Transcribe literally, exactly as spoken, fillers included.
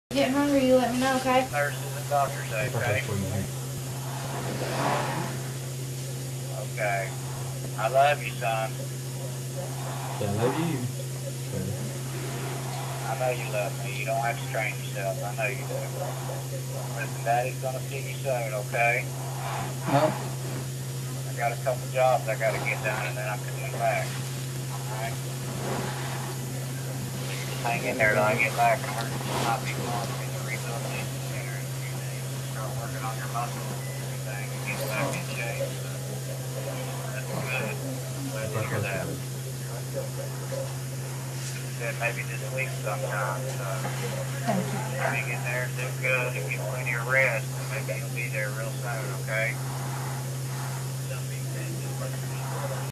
Getting hungry, you let me know, okay? Nurses and doctors say, okay? Okay. I love you, son. Yeah, I love you. I know you love me. You don't have to train yourself. I know you do. Listen, Daddy's gonna see you soon, okay? No. I got a couple jobs I gotta get done and then I'm coming back. Alright? Hang in there till I get back. I'm not be going in the rehabilitation center in a few days. Start working on your muscles and everything and get back in shape. That's good. Glad to hear that. Said maybe this week sometime, so hang in there, do good, and get plenty of rest, and maybe you'll be there real soon, okay?